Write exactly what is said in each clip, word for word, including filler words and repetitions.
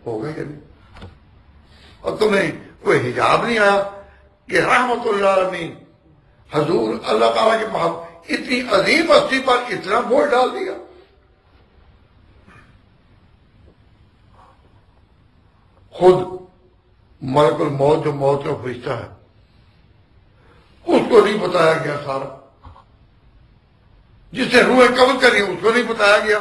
ہوگا یا نہیں؟ اور تمہیں کوئی حجاب نہیں آیا کہ رحمت اللہ عالمین حضور اللہ تعالیٰ کی محبت اتنی عظیم ہستی پر اتنا بوجھ ڈال دیا؟ خود ملک الموت جو موت کا فرشتہ ہے اس کو نہیں بتایا گیا سارا، جس نے روح قبض کری اس کو نہیں بتایا گیا.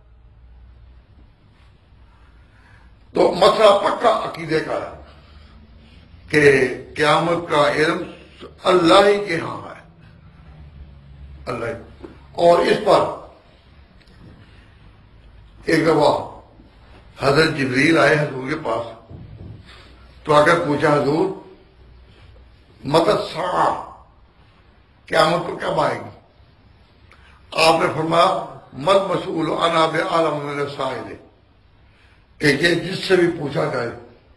تو مسئلہ پکا عقیدے کا ہے کہ قیامت کا علم اللہ ہی کے ہاں ہے، اللہ ہی. اور اس پر ایک دفعہ حضرت جبریل آئے حضور کے پاس تو آ کر پوچھا حضور متی الساعہ، قیامت کو کب آئے گی؟ آپ نے فرمایا مل مسئول عنہا بعلم من السائل، کہ یہ جس سے بھی پوچھا جائے،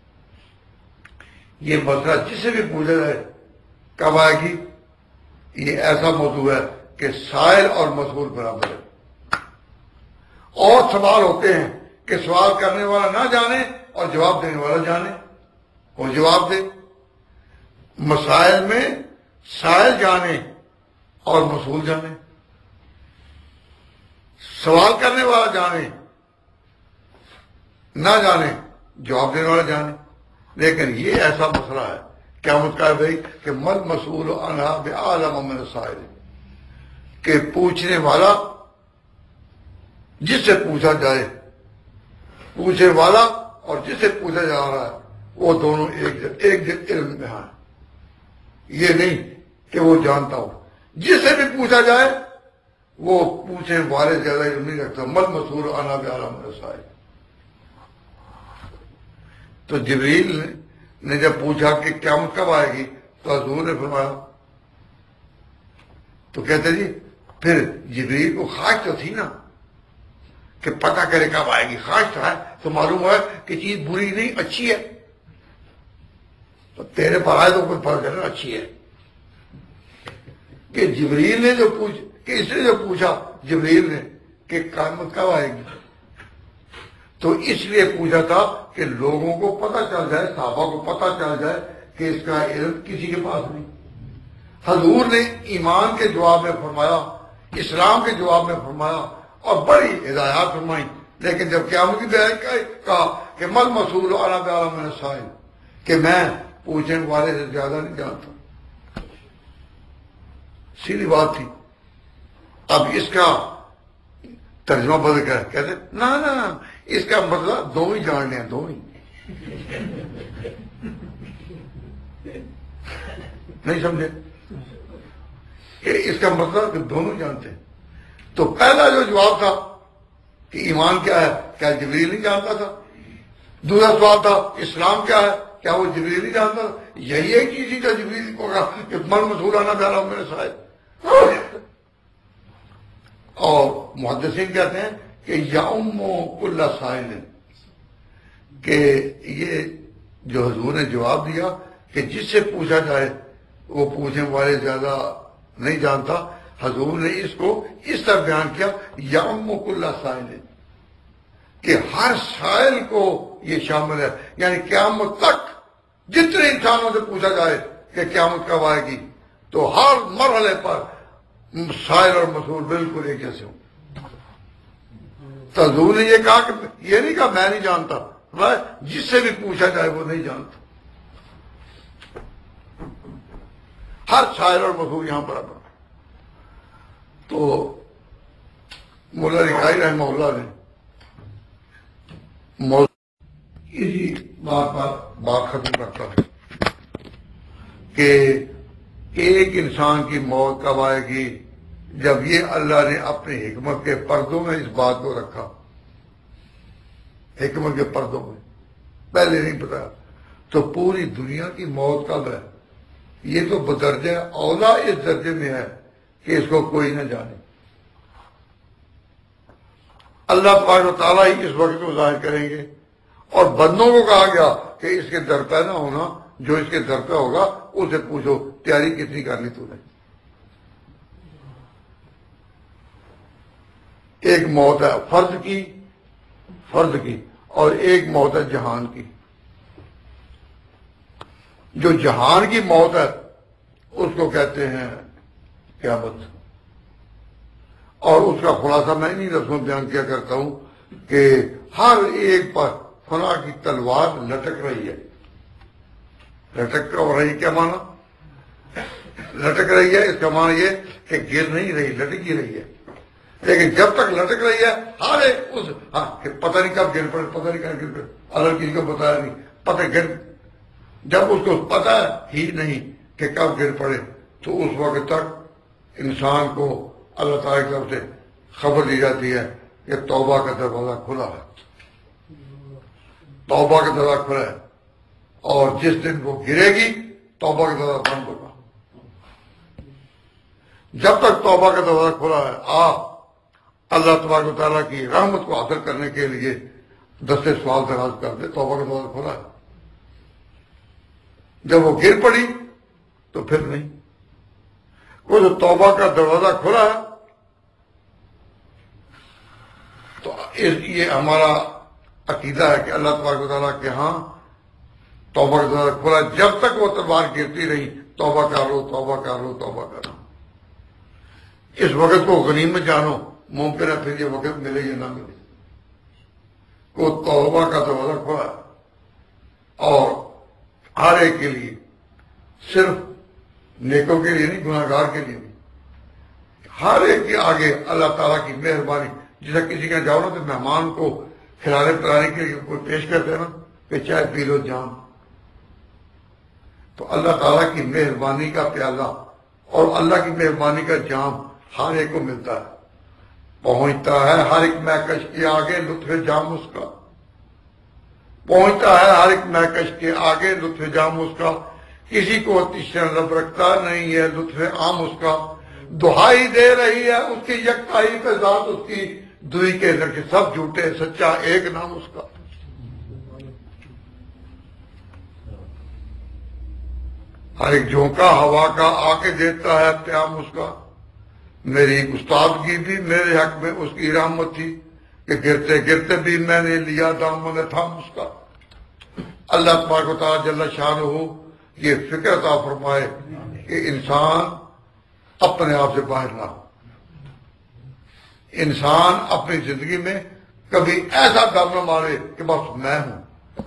یہ مسئلہ جس سے بھی پوچھا جائے کب آئے گی، یہ ایسا موضوع ہے کہ سائل اور مسئول برابر ہے. اور سوال ہوتے ہیں کہ سوال کرنے والا نہ جانے اور جواب دینے والا جانے اور جواب دے. مسائل میں سائل جانے اور مسئول جانے، سوال کرنے والا جانے نہ جانے جواب دینے والا جانے. لیکن یہ ایسا مسئلہ ہے قیامت کا بھائی کہ مل مسئول عنہا بعلم من السائل، کہ پوچھنے والا جس سے پوچھا جائے، پوچھنے والا اور جس سے پوچھا جا رہا ہے وہ دونوں ایک ایک علم میں ہیں. یہ نہیں کہ وہ جانتا ہو، جس سے بھی پوچھا جائے وہ پوچھنے والے زیادہ علم نہیں رکھتا. مل مسئول عنہا بعلم من السائل. تو جبریل نے جب پوچھا کہ قیامت کب آئے گی تو حضور نے فرمایا، تو کہتے جی پھر جبریل کو خواہش تو تھی نا کہ پتہ کرے کب آئے گی. خواہش ہے تو معلوم ہے کہ چیز بری نہیں اچھی ہے، تو تیرے پر آئے تو کوئی فرق ہے نا، اچھی ہے. کہ جبریل نے جو پوچھ کہ اس نے جو پوچھا جبریل نے کہ قیامت کب آئے گی، تو اس لیے پوچھا تھا کہ لوگوں کو پتہ چل جائے، صحابہ کو پتہ چل جائے کہ اس کا علم کسی کے پاس نہیں. حضور نے ایمان کے جواب میں فرمایا، اسلام کے جواب میں فرمایا اور بڑی ہدایات فرمائی. لیکن جب قیامت کی بیان کہا کہ مل مسئول عنہا بعلم من السائل، کہ میں پوچھنے والے سے زیادہ نہیں جانتا. سیدھی بات تھی. اب اس کا ترجمہ بدل کر کہتے نہ نہ اس کا مطلب دو ہی جاننے ہیں، دو ہی نہیں سمجھے کہ اس کا مطلب کہ دونوں جانتے ہیں. تو پہلا جو جواب تھا کہ ایمان کیا ہے، کیا جبریل نہیں جانتا تھا؟ دوسرا سوال تھا اسلام کیا ہے، کیا وہ جبریل نہیں جانتا تھا؟ یہی ایک چیز ہی جو جبریل کو کہا کہ مل مسئول عنہا بعلم من السائل. اور محدثین کہتے ہیں کہ یعم کل سائل، کہ یہ جو حضور نے جواب دیا کہ جس سے پوچھا جائے وہ پوچھنے والے زیادہ نہیں جانتا، حضور نے اس کو اس طرح بیان کیا یعم کل سائل، کہ ہر سائل کو یہ شامل ہے. یعنی قیامت تک جتنے انسانوں سے پوچھا جائے کہ قیامت کب آئے گی تو ہر مرحلے پر سائل اور مسئول بالکل ایک جیسے ہوں. تو حضور نے یہ کہا کہ یہ نہیں کہا میں نہیں جانتا، جس سے بھی پوچھا جائے وہ نہیں جانتا. ہر سائل اور مسئول یہاں پر برابر. تو مولا رکائی رحمہ اللہ نے اسی بات پر بات ختم کرتا ہے کہ ایک انسان کی موت کب آئے گی، جب یہ اللہ نے اپنی حکمت کے پردوں میں اس بات کو رکھا. حکمت کے پردوں میں پہلے نہیں بتایا. تو پوری دنیا کی موت کب ہے، یہ تو بدرجہ اولا اس درجے میں ہے کہ اس کو کوئی نہ جانے. اللہ تبارک و تعالیٰ ہی اس وقت کو ظاہر کریں گے. اور بندوں کو کہا گیا کہ اس کے در پہ نہ ہونا، جو اس کے در پہ ہوگا اسے پوچھو تیاری کتنی کرنی تو نے. ایک موت ہے فرض کی فرض کی اور ایک موت ہے جہان کی. جو جہان کی موت ہے اس کو کہتے ہیں قیامت. اور اس کا خلاصہ میں نہیں لفظوں میں بیان کیا کرتا ہوں کہ ہر ایک پر فنا کی تلوار لٹک رہی ہے. لٹک کر رہی کیا مانا؟ لٹک رہی ہے اس کا مانا یہ کہ گر نہیں رہی، لٹک ہی رہی ہے. لیکن جب تک لٹک رہی ہے ہر ایک اس ہاں پتہ نہیں کب گر پڑے، پتہ نہیں کب گر پڑے، اللہ کسی کو بتایا نہیں، پتہ گر جب اس کو پتہ ہی نہیں کہ کب گر پڑے تو اس وقت تک انسان کو اللہ تعالیٰ کی طرف سے خبر دی جاتی ہے کہ توبہ کا دروازہ کھلا ہے، توبہ کا دروازہ کھلا ہے. اور جس دن وہ گرے گی توبہ کا دروازہ بند ہوگا. جب تک توبہ کا دروازہ کھلا ہے آپ اللہ تبارک و تعالیٰ کی رحمت کو حاصل کرنے کے لیے دستے سوال دراز کر دے. توبہ کا دروازہ کھلا ہے. جب وہ گر پڑی تو پھر نہیں. وہ جو توبہ کا دروازہ کھلا ہے تو یہ ہمارا عقیدہ ہے کہ اللہ تبارک و تعالیٰ کے ہاں توبہ کا دروازہ کھلا. جب تک وہ تلوار گرتی رہی توبہ کر لو، توبہ کر لو، توبہ کر لو. اس وقت کو غنیمت جانو، ممکن ہے پھر یہ وقت ملے یا نہ ملے. وہ توبہ کا دروازہ کھلا ہے اور ہر ایک کے لیے، صرف نیکوں کے لیے نہیں، گناہ گار کے لیے بھی. ہر ایک کے آگے اللہ تعالیٰ کی مہربانی. جیسا کسی کا جاؤ نا تو مہمان کو کھلانے پلانے کے لیے کوئی پیش کرتے ہیں نا کہ چائے پی لو جان، تو اللہ تعالیٰ کی مہربانی کا پیالہ اور اللہ کی مہربانی کا جام ہر ایک کو ملتا ہے، پہنچتا ہے ہر ایک مہکش کے آگے لطف جام اس کا. پہنچتا ہے ہر ایک مہکش کے آگے لطف جام اس کا. کسی کو تیسرا لب رکھتا نہیں ہے لطف عام اس کا. دہائی دے رہی ہے اس کی یکتائی پہ ذات اس کی، دوئی کے لڑکے سب جھوٹے، سچا ایک نام اس کا. ہر ایک جھونکا ہوا کا آ کے دیتا ہے پیام اس کا. میری استادگی بھی میرے حق میں اس کی رحمت تھی کہ گرتے گرتے بھی میں نے لیا دامن تھام اس کا. اللہ تبارک و تعالیٰ جل شانہ یہ فکر عطا فرمائے کہ انسان اپنے آپ سے باہر نہ ہو. انسان اپنی زندگی میں کبھی ایسا دم نہ مارے کہ بس میں ہوں.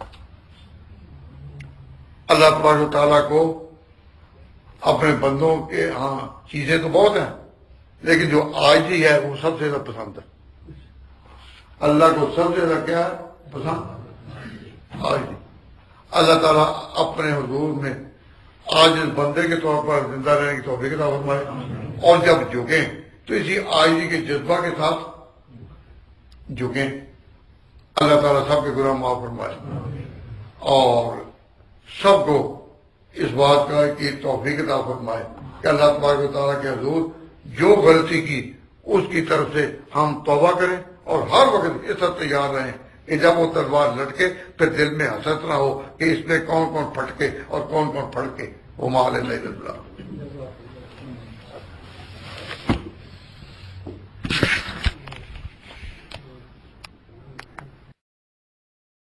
اللہ تبارک و تعالیٰ کو اپنے بندوں کے ہاں چیزیں تو بہت ہیں لیکن جو عاجزی ہے وہ سب سے زیادہ پسند ہے. اللہ کو سب سے زیادہ کیا ہے پسند؟ عاجزی. اللہ تعالیٰ اپنے حضور میں عاجز بندے کے طور پر زندہ رہنے کی توفیق عطا فرمائے. اور جب جھکیں تو اسی عاجزی کے جذبہ کے ساتھ جھکیں. اللہ تعالیٰ سب کے گناہ معاف فرمائے اور سب کو اس بات کا کی توفیق عطا فرمائے کہ اللہ تبارک و تعالیٰ کے حضور جو غلطی کی اس کی طرف سے ہم توبہ کریں اور ہر وقت اس طرح تیار رہیں کہ جب وہ تلوار لٹکے پھر دل میں حسرت نہ ہو کہ اس میں کون کون پھٹکے اور کون کون پھڑکے. وہ مال اللہ.